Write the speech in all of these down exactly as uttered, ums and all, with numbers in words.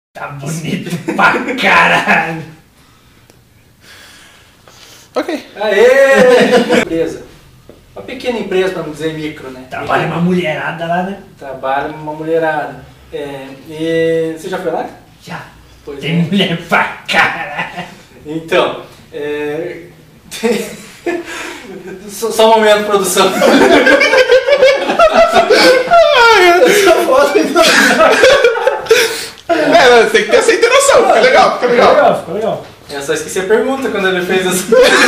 Tá bonito pra caralho. Ok. Aê! Empresa. Uma pequena empresa, pra não dizer micro, né? Trabalha uma mulherada lá, né? Trabalha uma mulherada. É, e você já foi lá? Já. Pois Tem é. mulher pra caralho. Então, é... só, só um momento, produção. Essa foto É, tem que ter essa interação, fica legal, fica legal. Ficou legal, ficou legal. Eu só esqueci a pergunta quando ele fez essa.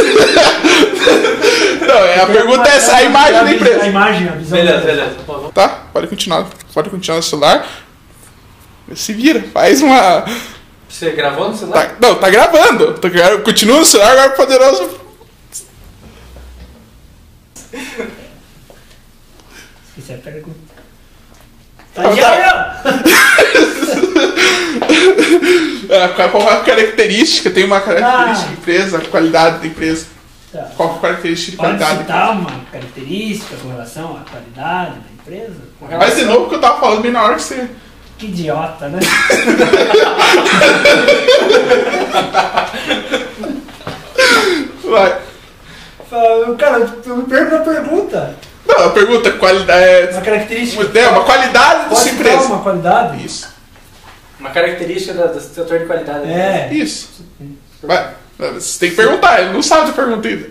Não, é, a pergunta é essa, a imagem da A empresa. imagem, a visão. Beleza, beleza. Tá, pode continuar. Pode continuar no celular. Se vira, faz uma... Você gravou no celular? Tá, não, tá gravando. Tô gra- Continua no celular, agora poderoso. Esqueci a pergunta. Tá, já, É, qual é a característica? Tem uma característica Ah. da empresa, a qualidade da empresa. Tá. Qual é a característica de Pode qualidade? citar uma característica com relação à qualidade da empresa? Mas de novo que eu tava falando bem na hora que você... Que idiota, né? Vai. Fala, cara, eu me perco na pergunta. Não, a pergunta é qualidade... Uma característica. É, uma qualidade Pode dessa citar empresa. uma qualidade? Isso, Uma característica do, do setor de qualidade. É. isso. Vai. Você tem que perguntar, ele não sabe a pergunta ainda.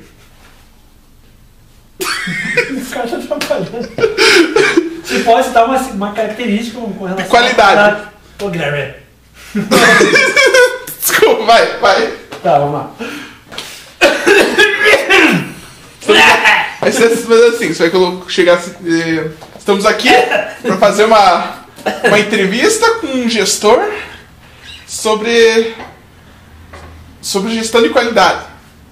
O cara tá trabalhando. Você pode citar uma, uma característica com relação Qualidade. à qualidade. Ô, Guilherme. Desculpa, vai, vai. Tá, vamos lá. Mas você- mas assim, você vai colo- chegar assim, eh, estamos aqui para fazer uma, uma entrevista com um gestor sobre sobre gestão de qualidade.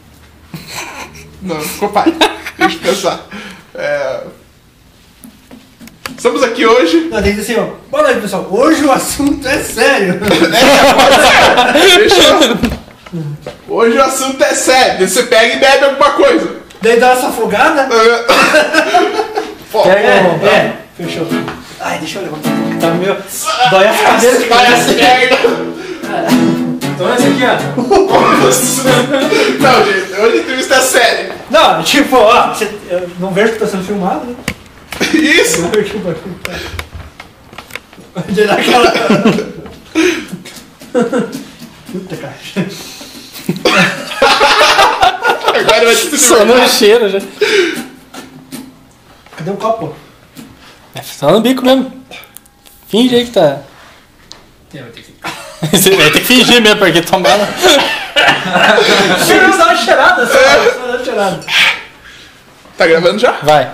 Não, ficou pai. Deixa eu pensar. É, estamos aqui hoje. Não, tem que dizer assim, ó. Boa noite, pessoal. Hoje o assunto é sério. Deixa eu- Hoje o assunto é sério. Você pega e bebe alguma coisa. Daí dá essa afogada. Pô, Pega- É, é. Fechou. Ai, deixa eu levantar um pouco. Tá meio... Dói as cadeiras. vai essa merda. Então esse aqui, ó. Não, gente, hoje a entrevista é séria. Não, tipo, ó. Você, eu não vejo que tá sendo filmado, né? Isso. Eu vejo que o bagulho tá... De dar aquela... Puta, caixa. Agora vai ter Só no cheiro já. Cadê o copo? É só no bico mesmo. Finge aí que tá. Eu vou ter que... Você vai ter que fingir mesmo, porque tomar. Deixa eu dar uma cheirada, só. Só dar uma cheirada. Tá gravando já? Vai.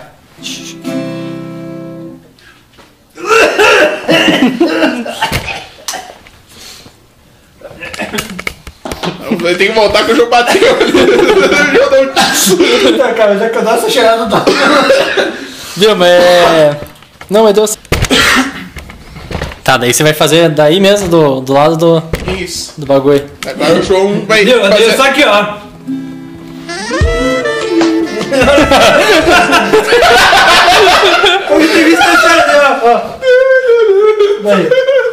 Vai ter que voltar que o jogo bateu ali. O jogo deu um tiço. Puta, cara, já que eu dou essa cheirada, dá. Viu, mas é. Não, mas Deus. Tá, daí você vai fazer daí mesmo, do, do lado do, Isso. do bagulho. Agora o João vai Deu, fazer... deu só aqui, ó. O entrevista é sério, ó. Vai.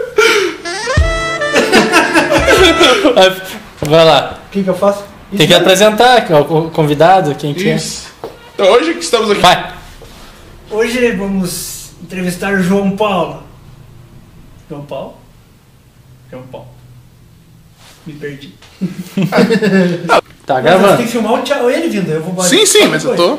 Vai, vai lá. O que que eu faço? Tem que apresentar o convidado, quem que é. Isso. Então hoje que estamos aqui... Vai. Hoje vamos entrevistar o João Paulo. João Paulo? João Paulo. Me perdi. Tá Mas você gravando. tem que filmar o Thiago, ele vindo. Eu vou Sim, sim, mas eu tô...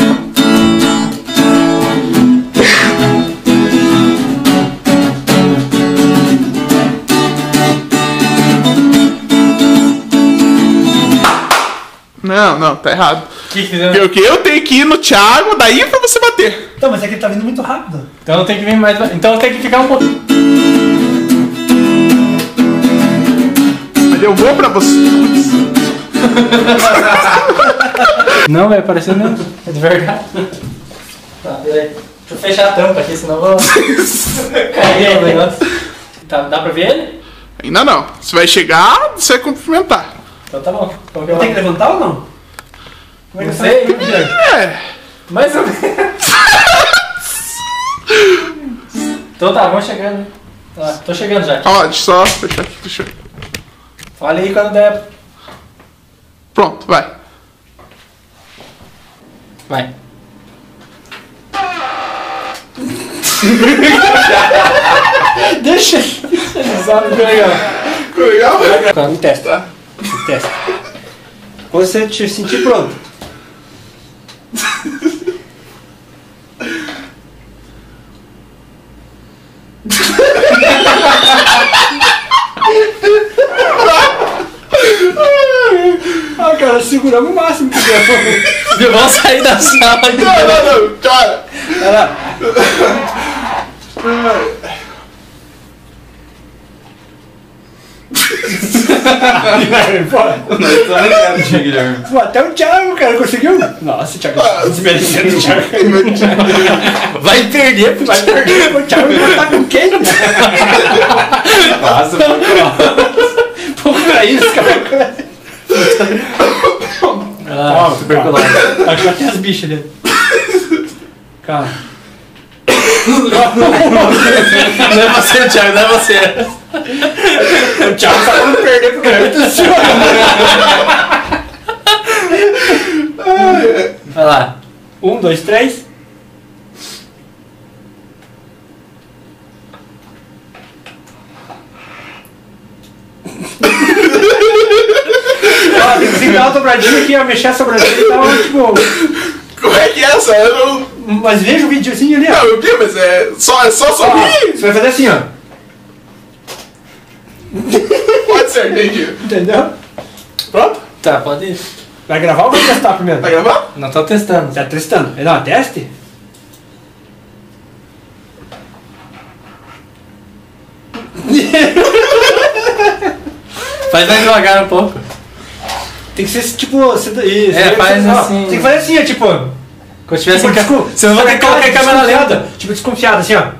Não, não, tá errado. Que que fizeram? Porque eu tenho que ir no Thiago, daí pra você bater. Então, mas é que ele tá vindo muito rápido. Então tem que vir mais. Então tem que ficar um pouquinho. Mas eu vou pra você. Não, vai aparecer mesmo. É de verdade. Tá, peraí. Deixa eu fechar a tampa aqui, senão eu vou cair o negócio. Tá, dá pra ver ele? Ainda não. Você vai chegar, você vai cumprimentar. Então tá bom. Como que Eu eu tenho que levantar ou não? Como é Não que sei, eu faço? É. mais ou menos. Então tá, vamos chegando. Ah, tô chegando já. Ó, deixa eu só fechar aqui, deixa eu... Fala aí quando der. Pronto, vai. Vai. Deixa. Deixa ele sabe que legal. Ficou legal? Vamos testar. Testa. Quando você te sentir pronto. Ah, cara, seguramos o máximo que deu. Vamos sair da sala. Não, não, não, cara. Vai lá. Guilherme. Pô, até o Thiago, cara, conseguiu? Nossa, o Thiago. Desmerecendo o Thiago. Vai perder, vai perder. O Thiago vai estar com quem? Nossa, Pô, pra isso, cara. Ah, tuberculose. Acho que até as bichas dele. Cara. Não é você, Thiago, não é você. O Thiago só quando perder pro cara. Vai lá. Um, dois, três. Ó, tem que segurar a dobradinha aqui, ó, mexer a sobrancelha e tal, tipo... Como é que é essa? Eu não... Mas veja o videozinho ali, ó. Não, eu vi, mas é só, é só Ó, sorrir. você vai fazer assim, ó. Pode ser, entendi. Entendeu? Pronto? Tá, pode ir. Vai gravar ou vai testar primeiro? Tá gravando? Não tô testando. Tá testando. Vai dar uma teste? Faz mais devagar um pouco. Tem que ser tipo... Você, isso, É, aí faz você- ó, assim. Tem que fazer assim, ó, tipo... Quando tiver assim, Tipo, desculpa, você não vai ter que colocar a câmera desconfiada, lenta. Tipo, desconfiado, assim, ó.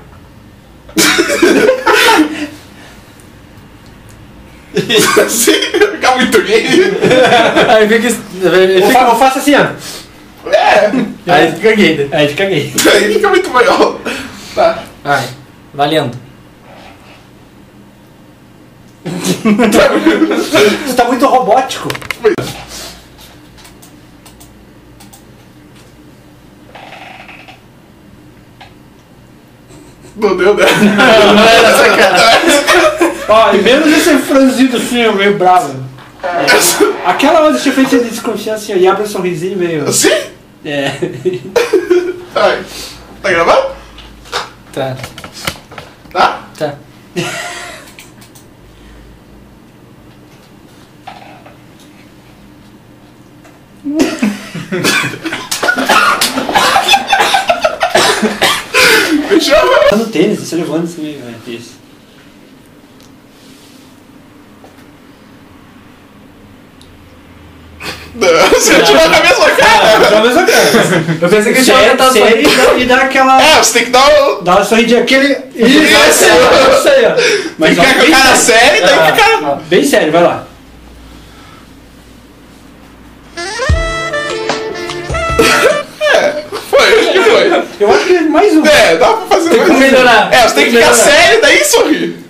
Sim, fica muito gay. Aí fica. Ele Ou, fica fa ou faça assim, ó. É, aí fica gay. né? Aí fica gay. aí fica muito maior. Tá. Vai, valendo. Você tá muito robótico. Não deu, né? Não era essa cara. Ó, e menos esse franzido assim, ó, meio bravo. É. Aquela hora você fez de desconfiança assim, ó, e abre um sorrisinho meio... Assim? É. Tá. Tá gravando? Tá, Tá? tá. Fechou? Tá no tênis, você levando isso meio, né? Isso. Não, você tirou na mesma cara. Dá a mesma cara. Eu pensei que Sério, tinha tentado sério, sorrir. e dá- e dá aquela... É, você tem que dar o... Dá uma sorridinha, aquele... Isso, Isso. isso aí, ó. Mas, ó, Ficar com a bem cara sério. séria e daí Ah, ficar... ah, bem sério, vai lá. Foi, acho que foi. Eu acho que mais um. É, dá pra fazer Tem mais que um. melhorar. É, você tem que Tem que ficar melhorar. sério e daí sorrir.